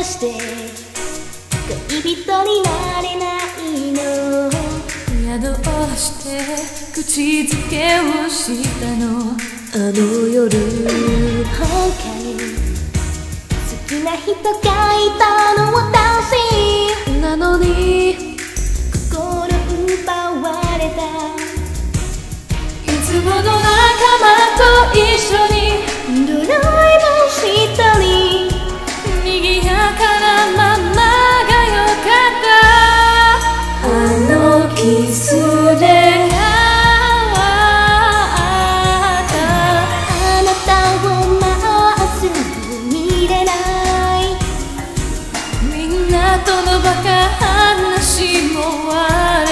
して恋人になれないの？ いやどうして口づけをしたの？ あの夜他に好きな人がいたの私なのに心奪われた。 いつもの仲間と一緒にドライブしたり賑やかなままがよかった。 あのキスであなたをまっすぐ見れない。 みんなとのバカ話も笑